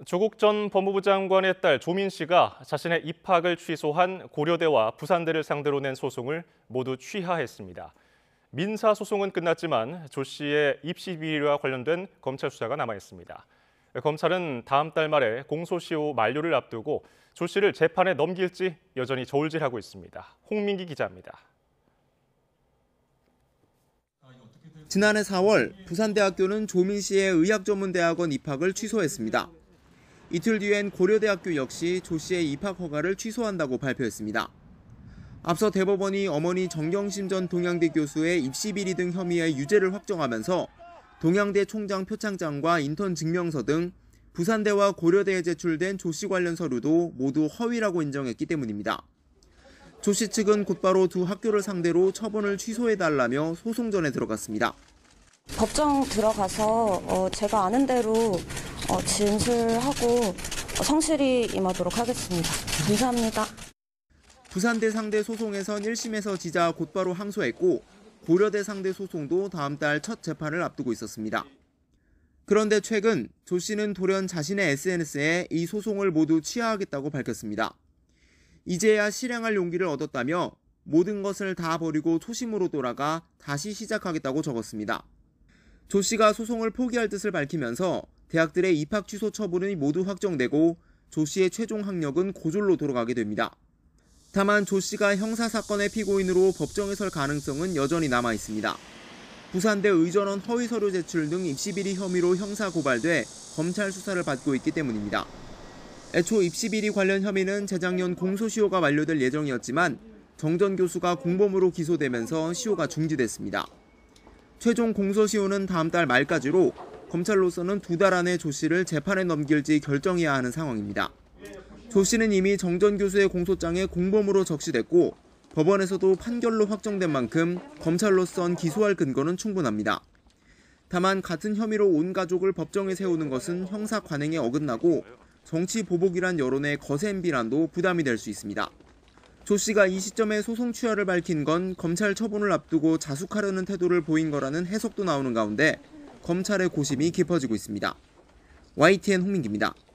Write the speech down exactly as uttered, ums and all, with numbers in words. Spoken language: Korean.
조국 전 법무부 장관의 딸 조민 씨가 자신의 입학을 취소한 고려대와 부산대를 상대로 낸 소송을 모두 취하했습니다. 민사 소송은 끝났지만 조 씨의 입시 비리와 관련된 검찰 수사가 남아 있습니다. 검찰은 다음 달 말에 공소시효 만료를 앞두고 조 씨를 재판에 넘길지 여전히 저울질하고 있습니다. 홍민기 기자입니다. 지난해 사월 부산대학교는 조민 씨의 의학전문대학원 입학을 취소했습니다. 이틀 뒤엔 고려대학교 역시 조 씨의 입학 허가를 취소한다고 발표했습니다. 앞서 대법원이 어머니 정경심 전 동양대 교수의 입시 비리 등 혐의의 유죄를 확정하면서 동양대 총장 표창장과 인턴 증명서 등 부산대와 고려대에 제출된 조 씨 관련 서류도 모두 허위라고 인정했기 때문입니다. 조 씨 측은 곧바로 두 학교를 상대로 처분을 취소해달라며 소송전에 들어갔습니다. 법정 들어가서 어, 제가 아는 대로 어, 진술하고 성실히 임하도록 하겠습니다. 감사합니다. 부산대 상대 소송에선 일 심에서 지자 곧바로 항소했고 고려대 상대 소송도 다음 달 첫 재판을 앞두고 있었습니다. 그런데 최근 조 씨는 돌연 자신의 에스엔에스에 이 소송을 모두 취하하겠다고 밝혔습니다. 이제야 실행할 용기를 얻었다며 모든 것을 다 버리고 초심으로 돌아가 다시 시작하겠다고 적었습니다. 조 씨가 소송을 포기할 뜻을 밝히면서 대학들의 입학 취소 처분이 모두 확정되고 조 씨의 최종 학력은 고졸로 돌아가게 됩니다. 다만 조 씨가 형사사건의 피고인으로 법정에 설 가능성은 여전히 남아 있습니다. 부산대 의전원 허위 서류 제출 등 입시비리 혐의로 형사 고발돼 검찰 수사를 받고 있기 때문입니다. 애초 입시비리 관련 혐의는 재작년 공소시효가 만료될 예정이었지만 정 전 교수가 공범으로 기소되면서 시효가 중지됐습니다. 최종 공소시효는 다음 달 말까지로 검찰로서는 두 달 안에 조 씨를 재판에 넘길지 결정해야 하는 상황입니다. 조 씨는 이미 정 전 교수의 공소장에 공범으로 적시됐고 법원에서도 판결로 확정된 만큼 검찰로선 기소할 근거는 충분합니다. 다만 같은 혐의로 온 가족을 법정에 세우는 것은 형사 관행에 어긋나고 정치 보복이란 여론의 거센 비난도 부담이 될 수 있습니다. 조 씨가 이 시점에 소송 취하를 밝힌 건 검찰 처분을 앞두고 자숙하려는 태도를 보인 거라는 해석도 나오는 가운데 검찰의 고심이 깊어지고 있습니다. 와이티엔 홍민기입니다.